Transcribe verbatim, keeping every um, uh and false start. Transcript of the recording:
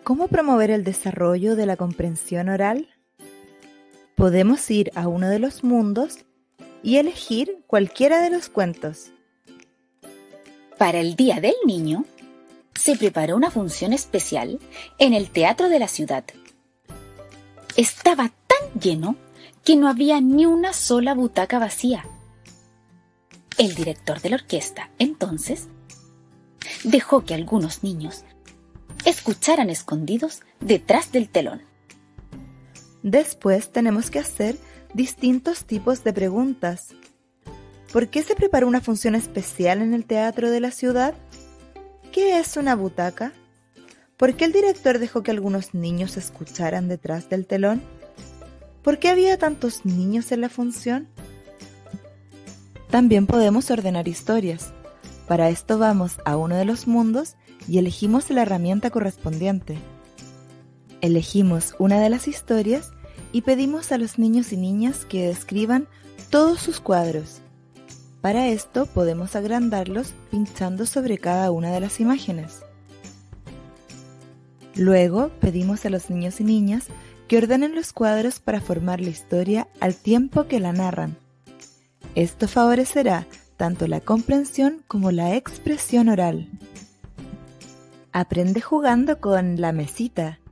¿Cómo promover el desarrollo de la comprensión oral? Podemos ir a uno de los mundos y elegir cualquiera de los cuentos. Para el Día del Niño, se preparó una función especial en el teatro de la ciudad. Estaba tan lleno que no había ni una sola butaca vacía. El director de la orquesta, entonces, dejó que algunos niños escucharan escondidos detrás del telón. Después tenemos que hacer distintos tipos de preguntas. ¿Por qué se preparó una función especial en el teatro de la ciudad? ¿Qué es una butaca? ¿Por qué el director dejó que algunos niños escucharan detrás del telón? ¿Por qué había tantos niños en la función? También podemos ordenar historias. Para esto vamos a uno de los mundos y elegimos la herramienta correspondiente. Elegimos una de las historias y pedimos a los niños y niñas que describan todos sus cuadros. Para esto podemos agrandarlos pinchando sobre cada una de las imágenes. Luego pedimos a los niños y niñas que ordenen los cuadros para formar la historia al tiempo que la narran. Esto favorecerá tanto la comprensión como la expresión oral. Aprende jugando con la mesita.